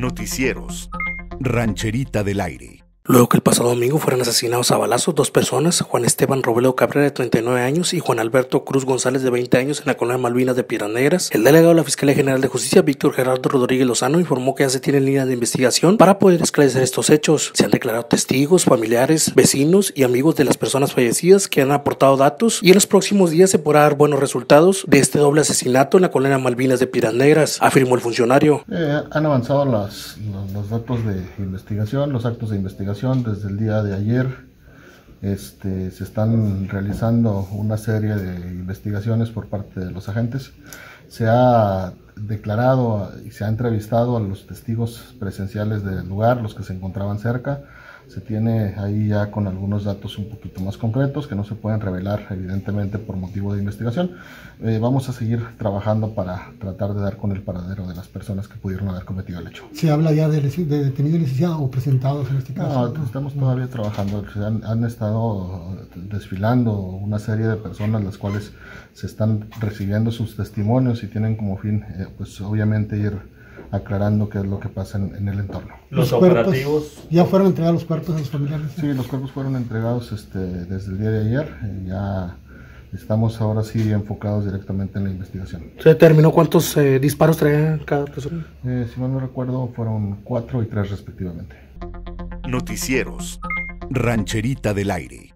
Noticieros. Rancherita del Aire. Luego que el pasado domingo fueron asesinados a balazos dos personas, Juan Esteban Robledo Cabrera, de 39 años, y Juan Alberto Cruz González, de 20 años, en la colonia Malvinas de Piedras Negras, el delegado de la Fiscalía General de Justicia, Víctor Gerardo Rodríguez Lozano, informó que ya se tienen líneas de investigación para poder esclarecer estos hechos. Se han declarado testigos, familiares, vecinos y amigos de las personas fallecidas que han aportado datos, y en los próximos días se podrá dar buenos resultados de este doble asesinato en la colonia Malvinas de Piedras Negras, afirmó el funcionario. Han avanzado los datos de investigación, los actos de investigación. Desde el día de ayer se están realizando una serie de investigaciones por parte de los agentes. Se ha declarado y se ha entrevistado a los testigos presenciales del lugar, los que se encontraban cerca. Se tiene ahí ya con algunos datos un poquito más concretos que no se pueden revelar evidentemente por motivo de investigación. Vamos a seguir trabajando para tratar de dar con el paradero de las personas que pudieron haber cometido el hecho. ¿Se habla ya de detenidos licenciados o presentados en este caso? No, estamos todavía trabajando. Han estado desfilando una serie de personas las cuales se están recibiendo sus testimonios y tienen como fin pues obviamente ir aclarando qué es lo que pasa en el entorno. Los operativos... ¿Ya fueron entregados los cuerpos a sus familiares? Sí, los cuerpos fueron entregados desde el día de ayer. Ya estamos ahora sí enfocados directamente en la investigación. ¿Se determinó cuántos disparos traía cada persona? Si mal no recuerdo, fueron 4 y 3 respectivamente. Noticieros. Rancherita del Aire.